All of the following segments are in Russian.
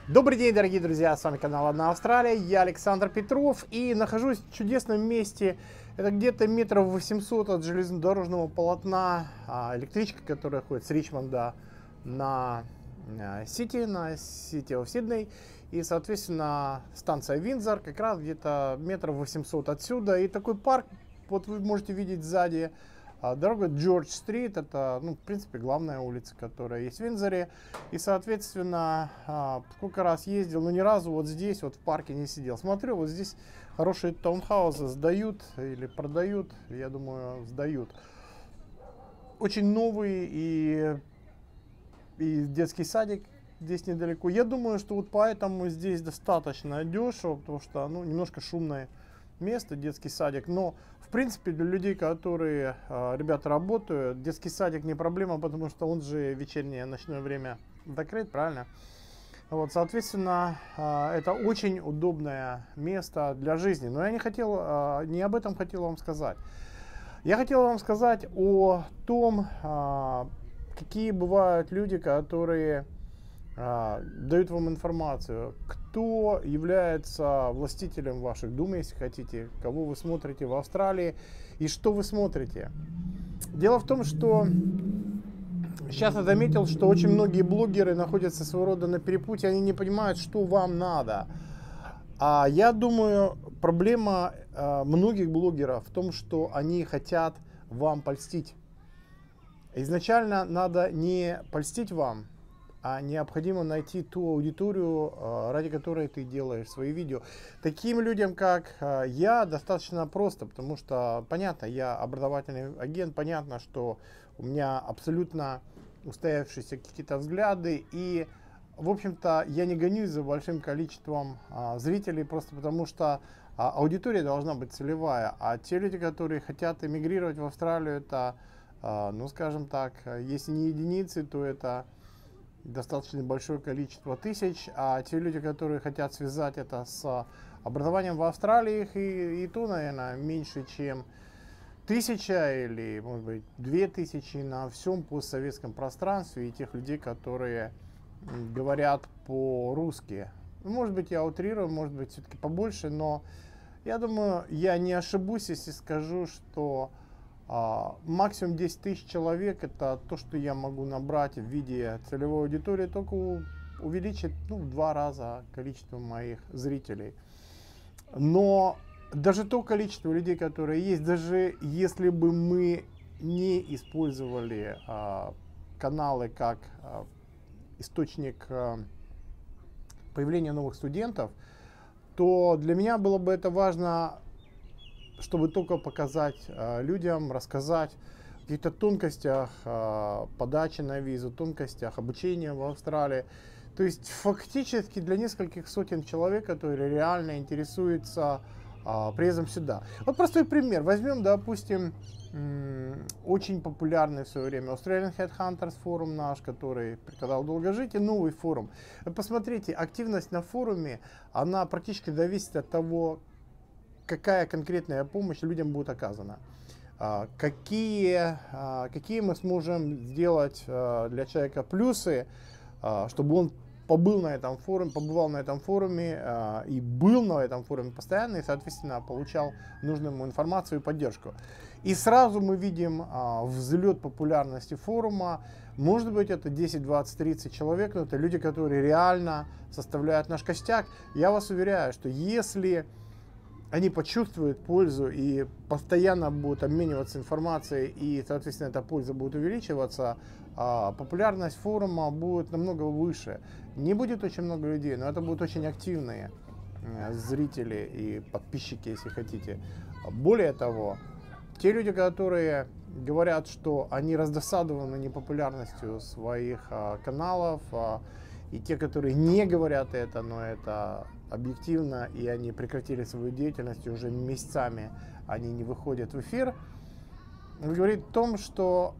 Добрый день, дорогие друзья, с вами канал Одна Австралия, я Александр Петров и нахожусь в чудесном месте. Это где-то метров 800 от железнодорожного полотна, электричка, которая ходит с Ричмонда на Сити оф Сидней. И, соответственно, станция Виндзор как раз где-то метров 800 отсюда. И такой парк, вот вы можете видеть сзади. Дорога Джордж-стрит, это, в принципе, главная улица, которая есть в Виндзоре. И, соответственно, сколько раз ездил, но ни разу вот здесь, вот в парке не сидел. Смотрю, вот здесь хорошие таунхаусы сдают или продают, я думаю, сдают. Очень новый и детский садик здесь недалеко. Я думаю, что вот поэтому здесь достаточно дешево, потому что, немножко шумное место, детский садик. Но, в принципе, для людей, которые, ребята, работают, детский садик не проблема, потому что он же вечернее, ночное время закрыт, правильно? Вот, соответственно, это очень удобное место для жизни. Но я не об этом хотел вам сказать. Я хотел вам сказать о том, какие бывают люди, которые дают вам информацию, кто является властителем ваших дум, если хотите, кого вы смотрите в Австралии и что вы смотрите. Дело в том, что сейчас я заметил, что очень многие блогеры находятся своего рода на перепутье, они не понимают, что вам надо. А я думаю, проблема многих блогеров в том, что они хотят вам польстить. Изначально надо не польстить вам, а необходимо найти ту аудиторию, ради которой ты делаешь свои видео. Таким людям, как я, достаточно просто, потому что, понятно, я образовательный агент, понятно, что у меня абсолютно устоявшиеся какие-то взгляды, и, в общем-то, я не гонюсь за большим количеством зрителей, просто потому что аудитория должна быть целевая, а те люди, которые хотят эмигрировать в Австралию, это, скажем так, если не единицы, то это достаточно большое количество тысяч, а те люди, которые хотят связать это с образованием в Австралии, их и то, наверное, меньше, чем 1000 или, может быть, 2000 на всем постсоветском пространстве, и тех людей, которые говорят по-русски. Может быть, я утрирую, может быть, все-таки побольше, но я думаю, я не ошибусь, если скажу, что максимум 10 тысяч человек — это то, что я могу набрать в виде целевой аудитории, только увеличит в 2 раза количество моих зрителей. Но даже то количество людей, которые есть, даже если бы мы не использовали каналы как источник появления новых студентов, то для меня было бы это важно, чтобы только показать людям, рассказать о каких-то тонкостях подачи на визу, тонкостях обучения в Австралии. То есть фактически для нескольких сотен человек, которые реально интересуются приездом сюда. Вот простой пример. Возьмем, допустим, очень популярный в свое время Australian Headhunters форум наш, который преподавал долгожитие, новый форум. Посмотрите, активность на форуме, она практически зависит от того, какая конкретная помощь людям будет оказана. Какие мы сможем сделать для человека плюсы, чтобы он побывал на этом форуме и был на этом форуме постоянно, и, соответственно, получал нужную ему информацию и поддержку. И сразу мы видим взлет популярности форума. Может быть, это 10, 20, 30 человек, но это люди, которые реально составляют наш костяк. Я вас уверяю, что если они почувствуют пользу и постоянно будут обмениваться информацией, и, соответственно, эта польза будет увеличиваться, популярность форума будет намного выше. Не будет очень много людей, но это будут очень активные зрители и подписчики, если хотите. Более того, те люди, которые говорят, что они раздосадованы непопулярностью своих каналов, и те, которые не говорят это, но это объективно, и они прекратили свою деятельность, и уже месяцами они не выходят в эфир, говорит о том, что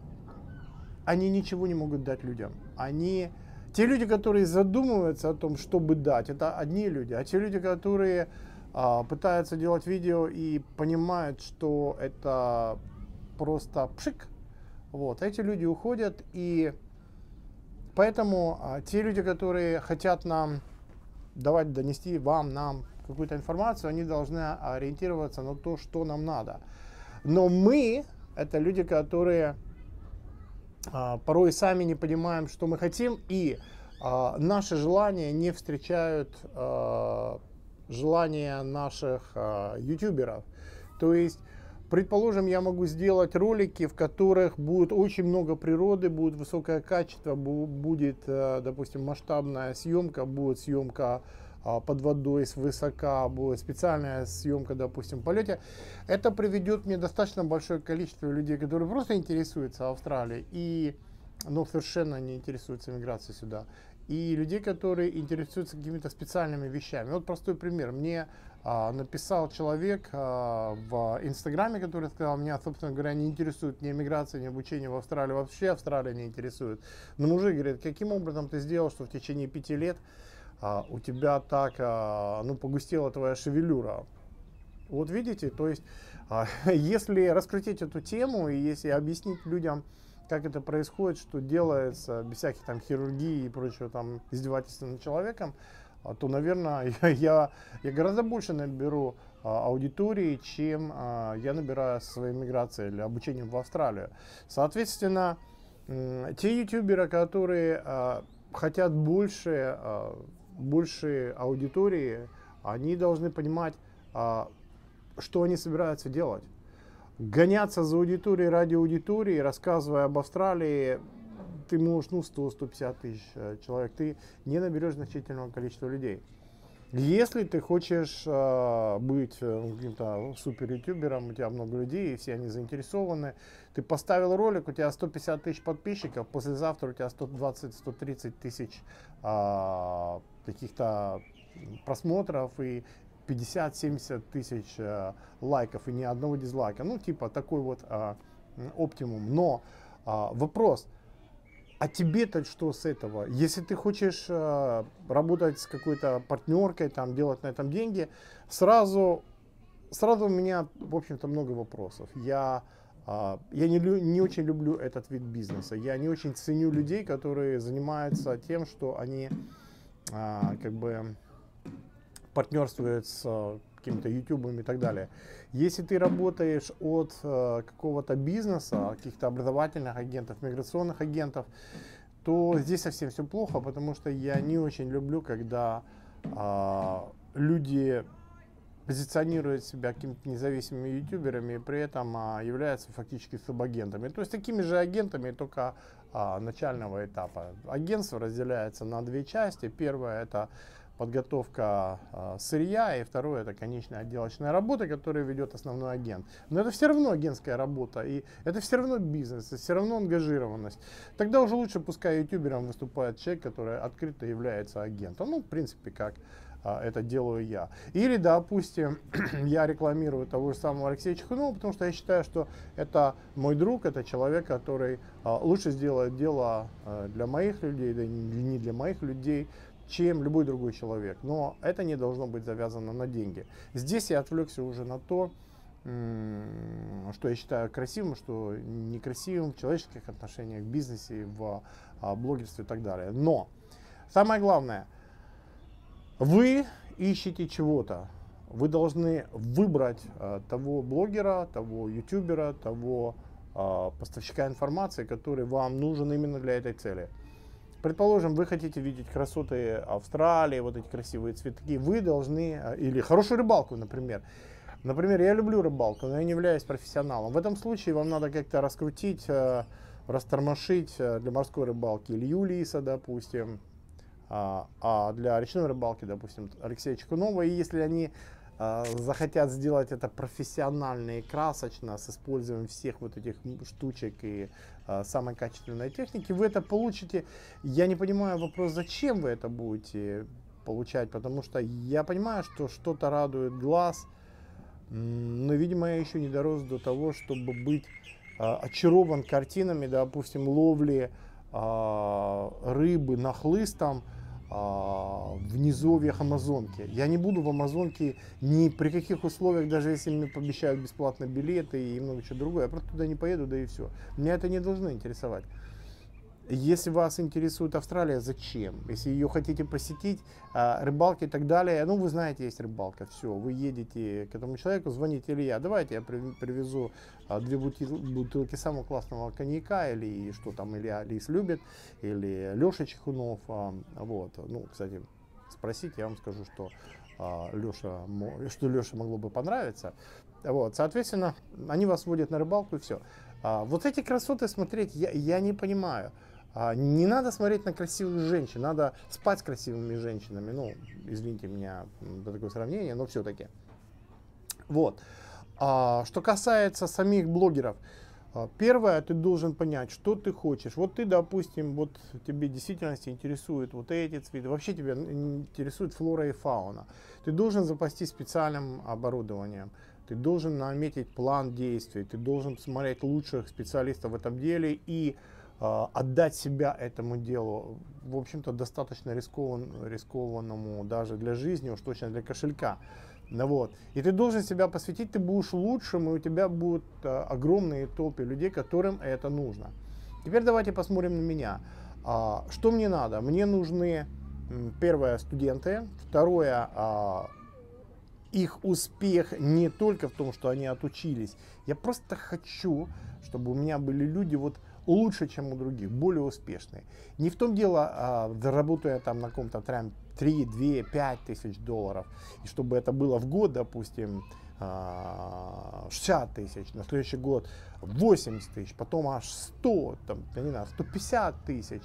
они ничего не могут дать людям. Те люди, которые задумываются о том, чтобы дать, это одни люди, а те люди, которые пытаются делать видео и понимают, что это просто пшик, вот, эти люди уходят, и Поэтому те люди, которые хотят нам давать, донести вам, нам какую-то информацию, они должны ориентироваться на то, что нам надо. Но мы, это люди, которые порой сами не понимаем, что мы хотим, и наши желания не встречают желания наших ютуберов. То есть, предположим, я могу сделать ролики, в которых будет очень много природы, будет высокое качество, будет, допустим, масштабная съемка, будет съемка под водой свысока, будет специальная съемка, допустим, в полете. Это приведет мне достаточно большое количество людей, которые просто интересуются Австралией, но совершенно не интересуются миграцией сюда. И людей, которые интересуются какими-то специальными вещами. Вот простой пример. Мне написал человек в Инстаграме, который сказал, меня, собственно говоря, не интересует ни миграция, ни обучение в Австралии. Вообще Австралия не интересует. Но мужик говорит, каким образом ты сделал, что в течение 5 лет у тебя так погустела твоя шевелюра? Вот видите, то есть, если раскрутить эту тему и если объяснить людям, как это происходит, что делается без всяких там хирургии и прочего там издевательства над человеком, то, наверное, я гораздо больше наберу аудитории, чем я набираю со своей миграцией или обучением в Австралию. Соответственно, те ютуберы, которые хотят больше аудитории, они должны понимать, что они собираются делать. Гоняться за аудиторией ради аудитории, рассказывая об Австралии, ты можешь 100-150 тысяч человек, ты не наберешь значительного количества людей. Если ты хочешь быть каким-то супер ютубером, у тебя много людей, и все они заинтересованы, ты поставил ролик, у тебя 150 тысяч подписчиков, послезавтра у тебя 120-130 тысяч каких-то просмотров и 50-70 тысяч лайков и ни одного дизлайка. Ну, типа такой вот оптимум. Но вопрос, а тебе-то что с этого? Если ты хочешь работать с какой-то партнеркой, там, делать на этом деньги, сразу у меня, в общем-то, много вопросов. Я не очень люблю этот вид бизнеса. Я не очень ценю людей, которые занимаются тем, что они как бы партнерствует с какими-то ютубами и так далее. Если ты работаешь от какого-то бизнеса, каких-то образовательных агентов, миграционных агентов, то здесь совсем все плохо, потому что я не очень люблю, когда люди позиционируют себя какими-то независимыми ютуберами и при этом являются фактически субагентами. То есть такими же агентами, только начального этапа. Агентство разделяется на две части. Первое — это подготовка сырья, и второе — это конечная отделочная работа, которую ведет основной агент. Но это все равно агентская работа, и это все равно бизнес, это все равно ангажированность. Тогда уже лучше пускай ютубером выступает человек, который открыто является агентом. Ну, в принципе, как это делаю я. Или, допустим, я рекламирую того же самого Алексея Чехунова, потому что я считаю, что это мой друг, это человек, который лучше сделает дело для моих людей, да не для моих людей, чем любой другой человек. Но это не должно быть завязано на деньги. Здесь я отвлекся уже на то, что я считаю красивым, что некрасивым в человеческих отношениях, в бизнесе, в блогерстве и так далее. Но самое главное, вы ищете чего-то. Вы должны выбрать того блогера, того ютубера, того поставщика информации, который вам нужен именно для этой цели. Предположим, вы хотите видеть красоты Австралии, вот эти красивые цветки, вы должны, или хорошую рыбалку, например. Например, я люблю рыбалку, но я не являюсь профессионалом. В этом случае вам надо как-то раскрутить, растормошить для морской рыбалки Илью Лиса, допустим, а для речной рыбалки, допустим, Алексея Чекунова. И если они захотят сделать это профессионально и красочно, с использованием всех вот этих штучек и самой качественной техники, вы это получите. Я не понимаю вопрос, зачем вы это будете получать, потому что я понимаю, что что-то радует глаз, но, видимо, я еще не дорос до того, чтобы быть очарован картинами, допустим, ловли рыбы нахлыстом в низовьях Амазонки. Я не буду в Амазонке ни при каких условиях, даже если мне пообещают бесплатно билеты и много чего другое. Я просто туда не поеду, да и все. Меня это не должно интересовать. Если вас интересует Австралия, зачем? Если ее хотите посетить, рыбалки и так далее, ну вы знаете, есть рыбалка, все, вы едете к этому человеку, звоните: Илья, давайте я привезу 2 бутылки самого классного коньяка, или что там Илья Лис любит, или Леша Чехунов, вот, ну, кстати, спросите, я вам скажу, что Леше могло бы понравиться. Вот, соответственно, они вас водят на рыбалку и все. Вот эти красоты смотреть я не понимаю. Не надо смотреть на красивых женщин, надо спать с красивыми женщинами. Ну, извините меня за такое сравнение, но все-таки. Вот. Что касается самих блогеров. Первое, ты должен понять, что ты хочешь. Вот ты, допустим, вот тебе в действительности интересуют вот эти цветы, вообще тебя интересует флора и фауна. Ты должен запастись специальным оборудованием. Ты должен наметить план действий, ты должен смотреть лучших специалистов в этом деле и отдать себя этому делу, в общем-то, достаточно рискованному даже для жизни, уж точно для кошелька. Ну, вот. И ты должен себя посвятить, ты будешь лучшим, и у тебя будут огромные толпы людей, которым это нужно. Теперь давайте посмотрим на меня. Что мне надо? Мне нужны, первое, студенты, второе, их успех не только в том, что они отучились. Я просто хочу, чтобы у меня были люди вот лучше, чем у других, более успешные. Не в том дело, заработаю я там на каком-то 3, 2, 5 тысяч долларов, и чтобы это было в год, допустим, 60 тысяч, на следующий год 80 тысяч, потом аж 100, там, я не знаю, 150 тысяч.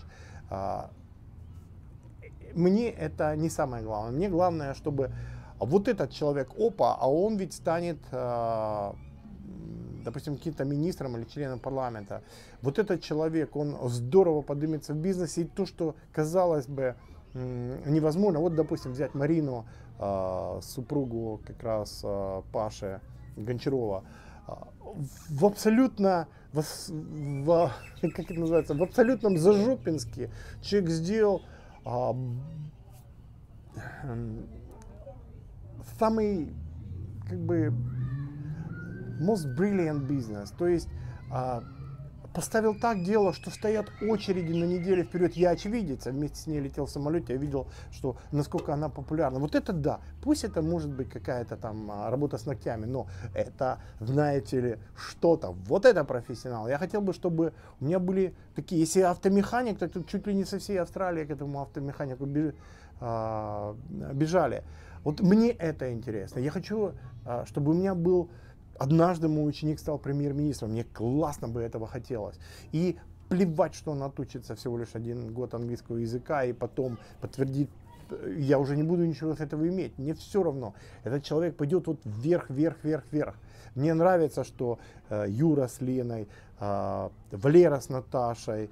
Мне это не самое главное. Мне главное, чтобы вот этот человек, а он ведь станет, допустим, каким-то министром или членом парламента. Вот этот человек, он здорово поднимется в бизнесе, и то, что казалось бы невозможно. Вот, допустим, взять Марину, супругу как раз Паши Гончарова, в абсолютно, как это называется, в абсолютном зажопинске человек сделал самый, как бы, most brilliant business, то есть поставил так дело, что стоят очереди на неделю вперед. Я очевидец, вместе с ней летел в самолете, я видел, что насколько она популярна. Вот это да, пусть это может быть какая-то там работа с ногтями, но это, знаете ли, что-то. Вот это профессионал. Я хотел бы, чтобы у меня были такие, если автомеханик, то чуть ли не со всей Австралии к этому автомеханику бежали. Вот мне это интересно. Я хочу, чтобы у меня был... Однажды мой ученик стал премьер-министром, мне классно бы этого хотелось. И плевать, что он отучится всего лишь 1 год английского языка и потом подтвердит, я уже не буду ничего с этого иметь. Мне все равно. Этот человек пойдет вот вверх, вверх, вверх, вверх. Мне нравится, что Юра с Леной, Валера с Наташей,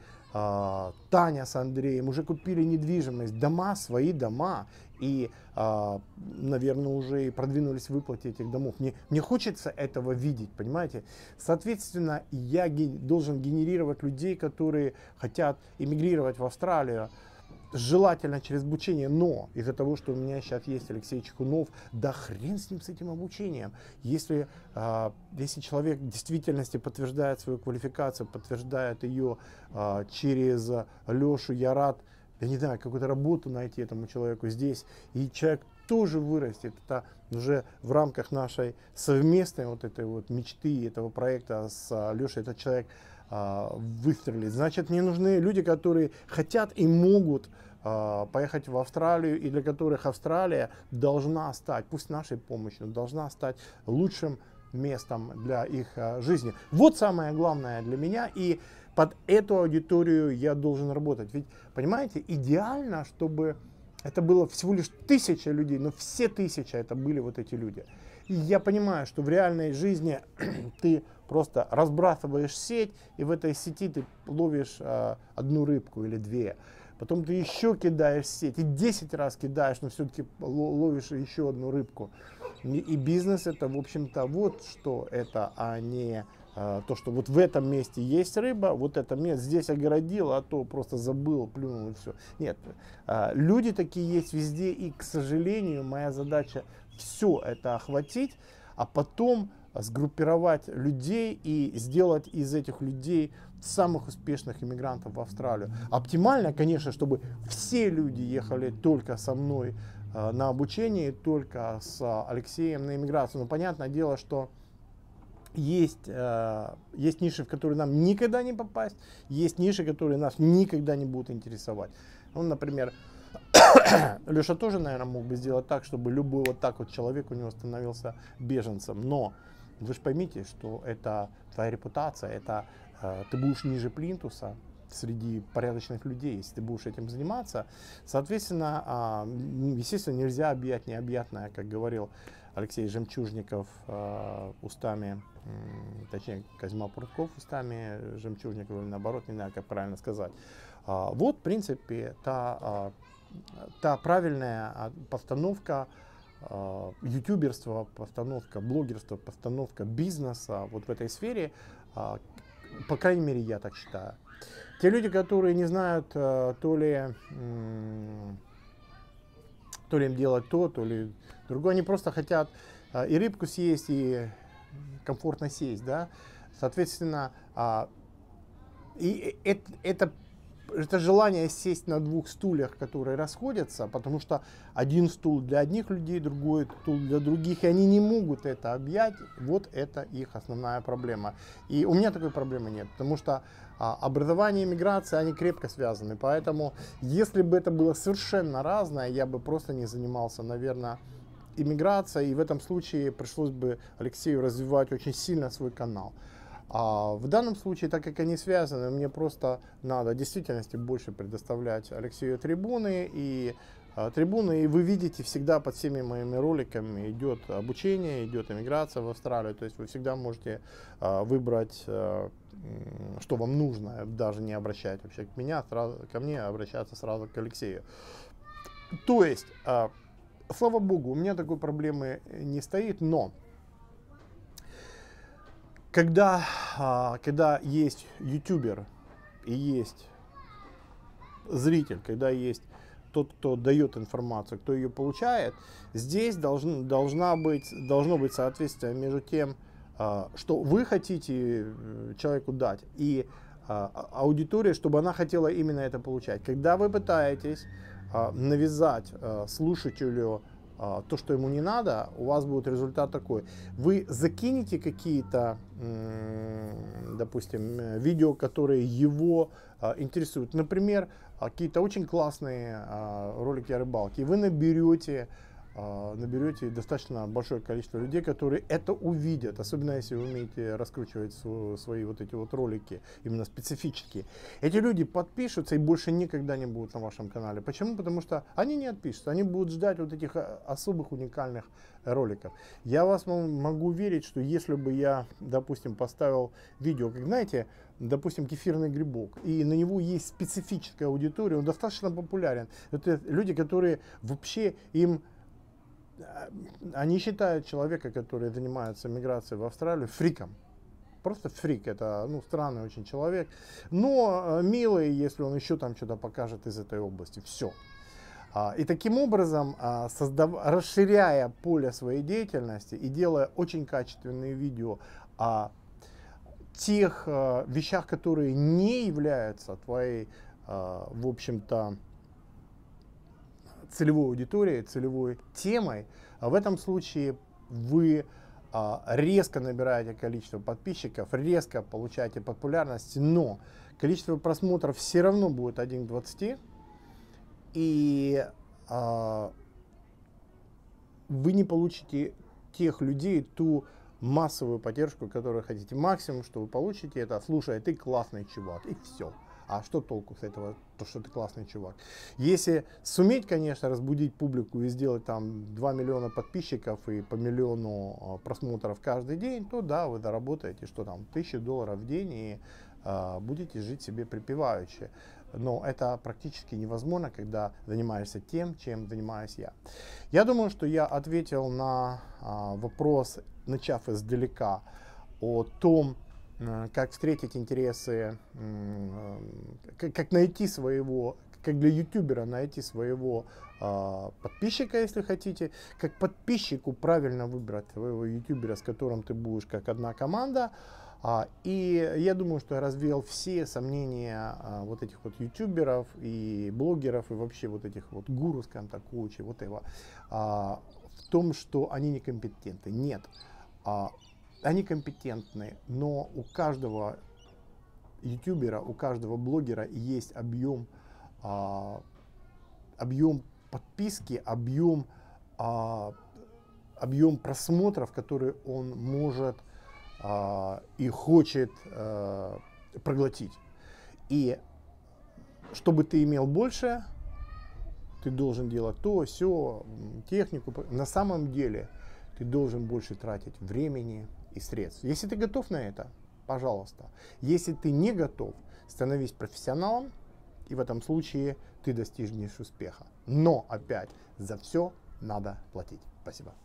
Таня с Андреем уже купили недвижимость, дома, свои дома. И, наверное, уже и продвинулись в выплате этих домов. Мне хочется этого видеть, понимаете? Соответственно, я должен генерировать людей, которые хотят эмигрировать в Австралию, желательно через обучение, но из-за того, что у меня сейчас есть Алексей Чехунов, да хрен с ним, с этим обучением. Если человек в действительности подтверждает свою квалификацию, подтверждает ее через Лешу, я рад, я не знаю, какую-то работу найти этому человеку здесь, и человек тоже вырастет. Это уже в рамках нашей совместной вот этой вот мечты, этого проекта с Лешей, этот человек выстрелит. Значит, мне нужны люди, которые хотят и могут поехать в Австралию, и для которых Австралия должна стать, пусть нашей помощью, должна стать лучшим местом для их жизни. Вот самое главное для меня, и под эту аудиторию я должен работать. Ведь, понимаете, идеально, чтобы это было всего лишь 1000 людей, но все 1000 это были вот эти люди. И я понимаю, что в реальной жизни ты просто разбрасываешь сеть, и в этой сети ты ловишь 1 рыбку или 2. Потом ты еще кидаешь сеть, и 10 раз кидаешь, но все-таки ловишь еще 1 рыбку. И бизнес это, в общем-то, вот что это, а не то, что вот в этом месте есть рыба, вот это место здесь огородил, а то просто забыл, плюнул и все. Нет, люди такие есть везде, и, к сожалению, моя задача все это охватить, а потом сгруппировать людей и сделать из этих людей самых успешных иммигрантов в Австралию. Оптимально, конечно, чтобы все люди ехали только со мной на обучение, только с Алексеем на иммиграцию. Но понятное дело, что есть ниши, в которые нам никогда не попасть, есть ниши, которые нас никогда не будут интересовать. Ну, например, Леша тоже, наверное, мог бы сделать так, чтобы любой вот так вот человек у него становился беженцем. Но вы же поймите, что это твоя репутация, это ты будешь ниже плинтуса среди порядочных людей, если ты будешь этим заниматься. Соответственно, естественно, нельзя объять необъятное, как говорил Алексей Жемчужников устами, точнее, Козьма Прутков устами Жемчужникова, или наоборот, не знаю, как правильно сказать. Вот, в принципе, та правильная постановка ютуберства, постановка блогерства, постановка бизнеса вот в этой сфере, по крайней мере, я так считаю. Те люди, которые не знают, то ли им делать то ли другое, они просто хотят и рыбку съесть, и комфортно сесть, да. Соответственно, и это желание сесть на двух стульях, которые расходятся, потому что один стул для одних людей, другой стул для других, и они не могут это объять, вот это их основная проблема. И у меня такой проблемы нет, потому что образование и миграция, они крепко связаны, поэтому если бы это было совершенно разное, я бы просто не занимался, наверное, иммиграцией, и в этом случае пришлось бы Алексею развивать очень сильно свой канал. В данном случае, так как они связаны, мне просто надо в действительности больше предоставлять Алексею трибуны, и вы видите всегда под всеми моими роликами идет обучение, идет иммиграция в Австралию, то есть вы всегда можете выбрать, что вам нужно, даже не обращать вообще ко мне, обращаться сразу к Алексею. То есть, слава богу, у меня такой проблемы не стоит, но когда есть ютубер и есть зритель, когда есть тот, кто дает информацию, кто ее получает, здесь должно быть соответствие между тем, что вы хотите человеку дать, и аудитория, чтобы она хотела именно это получать. Когда вы пытаетесь навязать слушателю то, что ему не надо, у вас будет результат такой. Вы закинете какие-то, допустим, видео, которые его интересуют. Например, какие-то очень классные ролики о рыбалке. И вы наберете достаточно большое количество людей, которые это увидят, особенно если вы умеете раскручивать свои вот эти вот ролики, именно специфические. Эти люди подпишутся и больше никогда не будут на вашем канале. Почему? Потому что они не отпишутся, они будут ждать вот этих особых уникальных роликов. Я вас могу уверить, что если бы я, допустим, поставил видео, как знаете, допустим, кефирный грибок, и на него есть специфическая аудитория, он достаточно популярен. Это люди, которые вообще они считают человека, который занимается миграцией в Австралию, фриком. Просто фрик, это странный очень человек, но милый, если он еще там что-то покажет из этой области. Все. И таким образом, расширяя поле своей деятельности и делая очень качественные видео о тех вещах, которые не являются твоей, в общем-то, целевой аудиторией, целевой темой, в этом случае вы резко набираете количество подписчиков, резко получаете популярность, но количество просмотров все равно будет 1 к 20, и вы не получите тех людей, ту массовую поддержку, которую хотите. Максимум, что вы получите, это: слушай, ты классный чувак, и все. А что толку с этого, то, что ты классный чувак? Если суметь, конечно, разбудить публику и сделать там 2 миллиона подписчиков и по миллиону просмотров каждый день, то да, вы заработаете, что там, $1000 в день, и будете жить себе припеваючи. Но это практически невозможно, когда занимаешься тем, чем занимаюсь я. Я думаю, что я ответил на вопрос, начав издалека, о том, как встретить интересы, как найти своего, как для ютубера найти своего подписчика, если хотите, как подписчику правильно выбрать своего ютубера, с которым ты будешь как одна команда. И я думаю, что я развеял все сомнения вот этих вот ютуберов и блогеров, и вообще вот этих вот гуру, скажем так, коучей, вот этого, в том, что они некомпетентны. Нет, они компетентны, но у каждого ютубера, у каждого блогера есть объем подписки, объем просмотров, которые он может и хочет проглотить. И чтобы ты имел больше, ты должен делать то, сё, технику. На самом деле ты должен больше тратить времени и средств. Если ты готов на это, пожалуйста. Если ты не готов, становись профессионалом, и в этом случае ты достигнешь успеха. Но опять, за все надо платить. Спасибо.